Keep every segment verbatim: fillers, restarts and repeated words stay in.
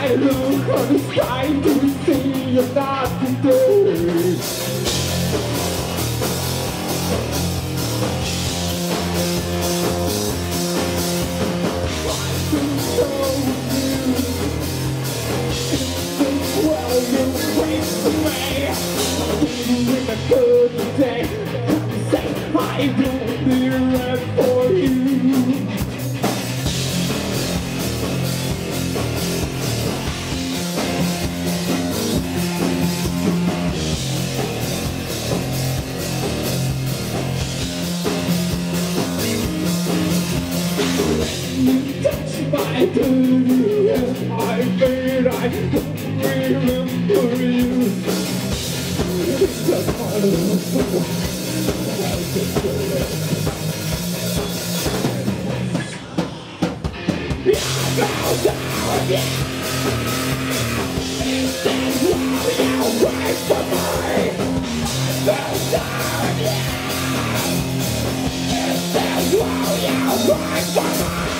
I look on the sky to see you're not today. Try to show you this world you wait for me. I'll give you a good day. Say I will be right for you. You touch my body, I feel I don't remember you. It's a part of the world. Yeah, bow down, yeah. Instead, while you wait for me, bow down, yeah. Instead, while you wait for me.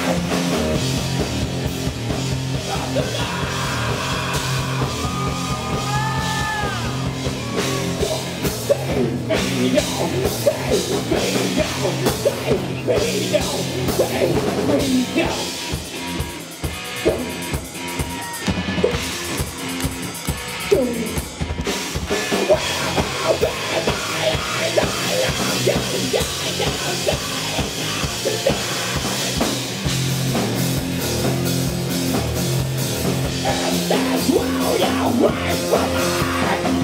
Save me now, save me now, save me now, save me now. And that's why you wait for me.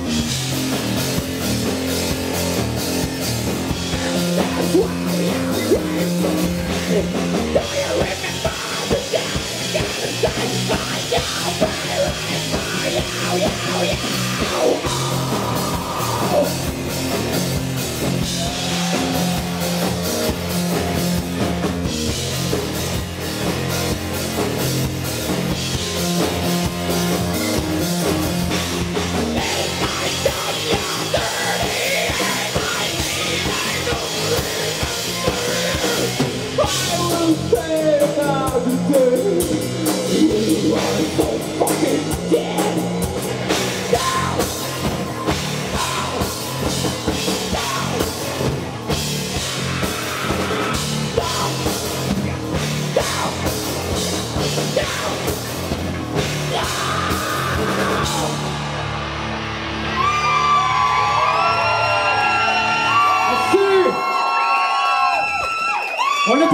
That's why you wait for me. Do you remember the day you gotta satisfy you? Verify you, you, you, oh. You are so fucking dead. Down, down, down, down, down, down, down. Merci. On est